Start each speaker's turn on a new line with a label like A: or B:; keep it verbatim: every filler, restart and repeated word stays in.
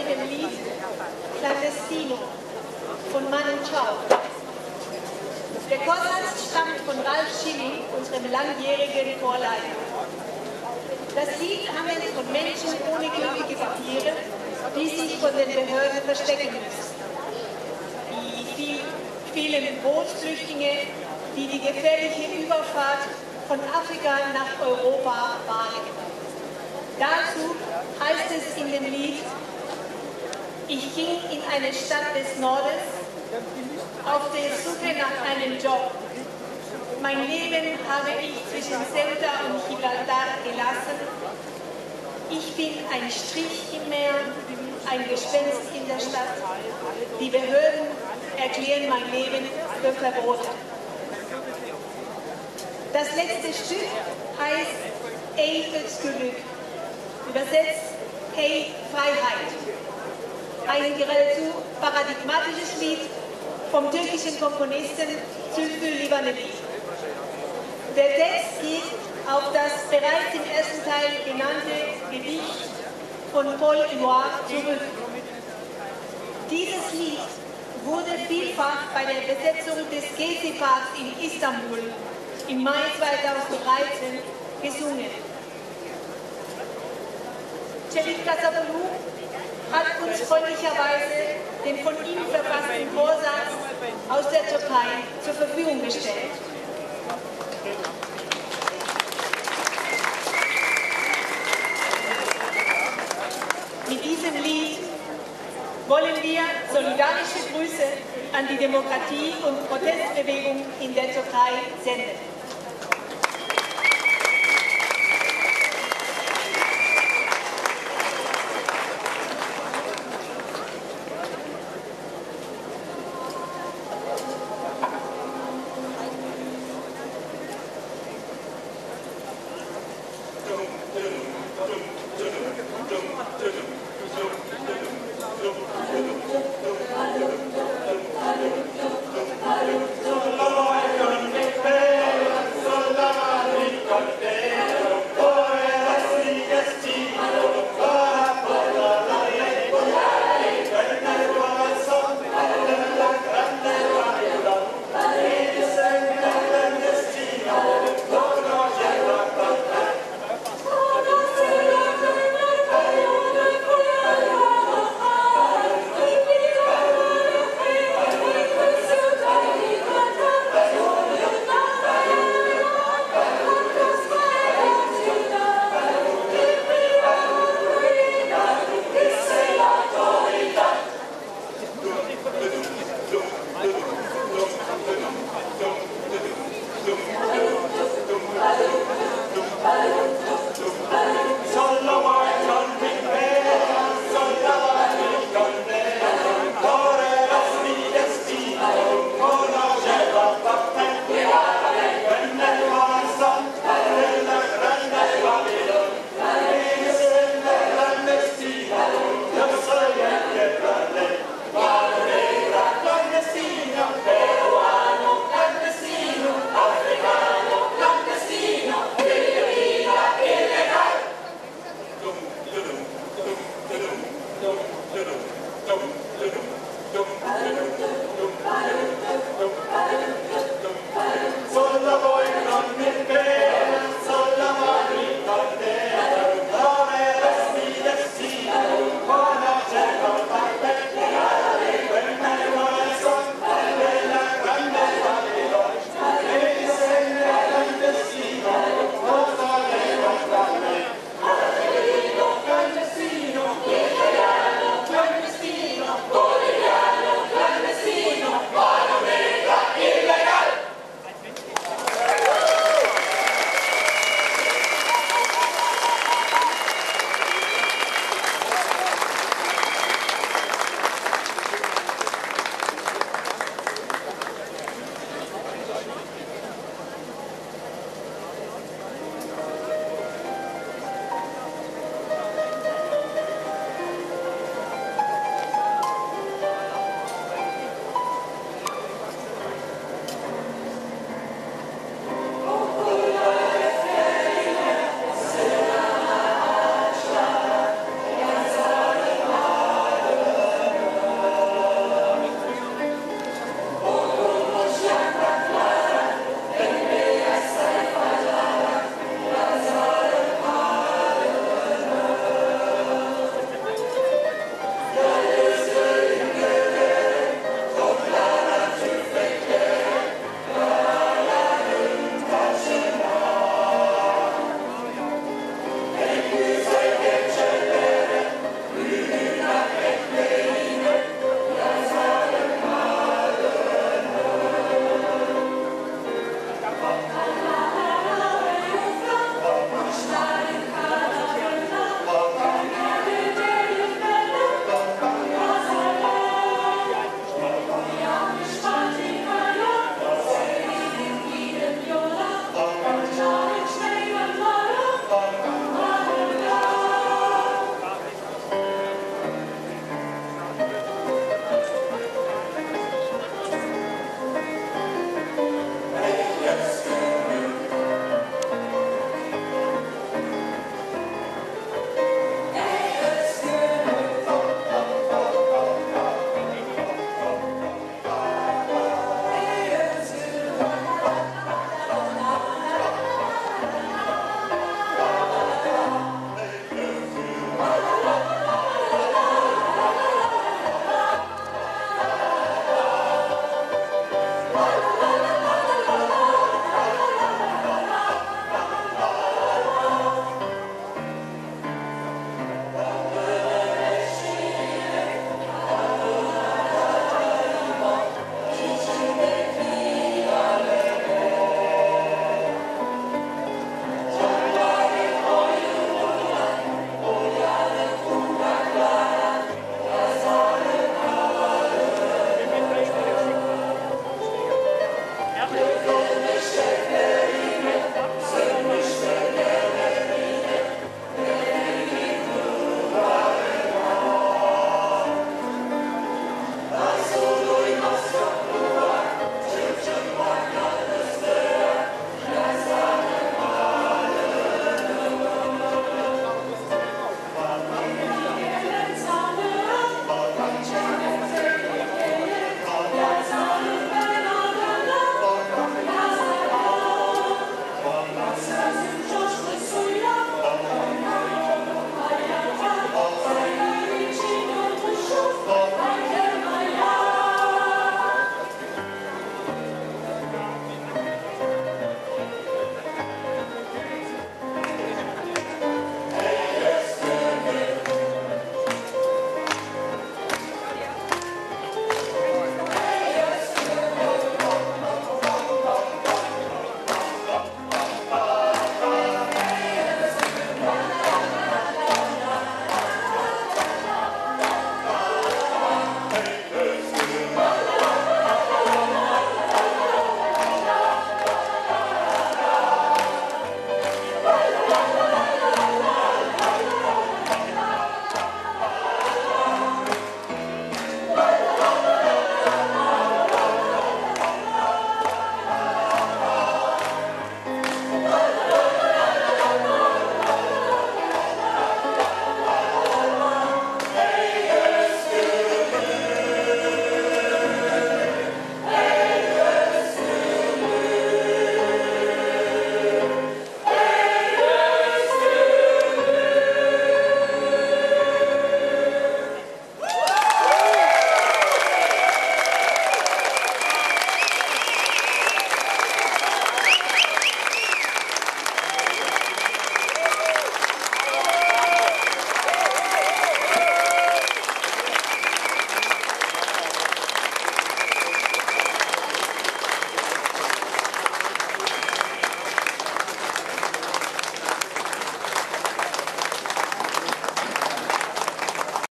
A: mit dem Lied Clandestino von Manu Chao. Der Chorsatz stammt von Ralf Schilling, unserem langjährigen Chorleiter. Das Lied handelt von Menschen ohne gültige Papiere, die sich von den Behörden verstecken müssen. Die viel, vielen Bootsflüchtlinge, die die gefährliche Überfahrt von Afrika nach Europa wagen. Dazu heißt es in dem Lied: Ich ging in eine Stadt des Nordens auf der Suche nach einem Job. Mein Leben habe ich zwischen Ceuta und Gibraltar gelassen. Ich bin ein Strich im Meer, ein Gespenst in der Stadt. Die Behörden erklären mein Leben für verboten. Das letzte Stück heißt Ey fürs Glück, übersetzt Hey Freiheit. Ein geradezu paradigmatisches Lied vom türkischen Komponisten Zülfü Livaneli. Der Text geht auf das bereits im ersten Teil genannte Gedicht von Paul Éluard zurück. Dieses Lied wurde vielfach bei der Besetzung des Gezi-Parks in Istanbul im Mai zweitausenddreizehn gesungen. Çelik Kasapoğlu hat uns freundlicherweise den von ihm verfassten Vorsatz aus der Türkei zur Verfügung gestellt. Mit diesem Lied wollen wir solidarische Grüße an die Demokratie- und Protestbewegung in der Türkei senden.
B: Dum, dum, dum, dum, dum, dum, dum, dum, dum,